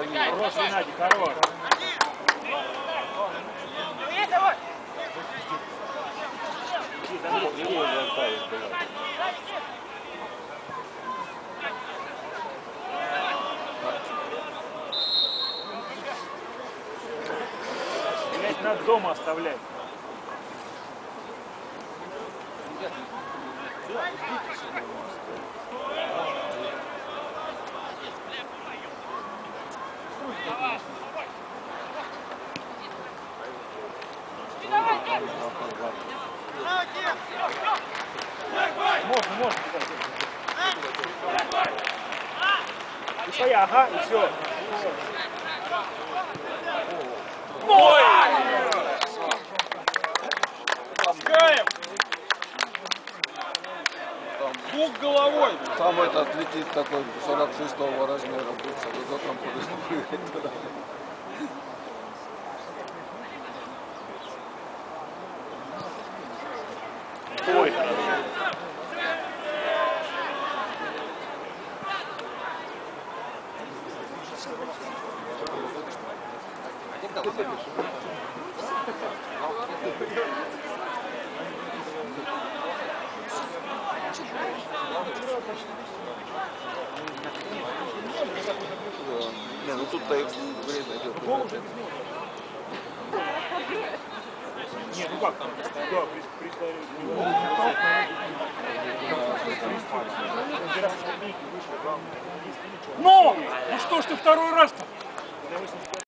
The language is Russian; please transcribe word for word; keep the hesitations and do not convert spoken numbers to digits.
Хорош, Геннадий, хорош. Блять, надо дома оставлять. Можно, можно. И своя, ага, и все. Ой! Пускаем! Бук головой! Там этот летит такой сорок шестого размера, будет сразу там прыгать туда. Ой! Не, ну тут-то и время идет. Не, ну как там? Да, представили. Ну! Ну что ж ты второй раз-то?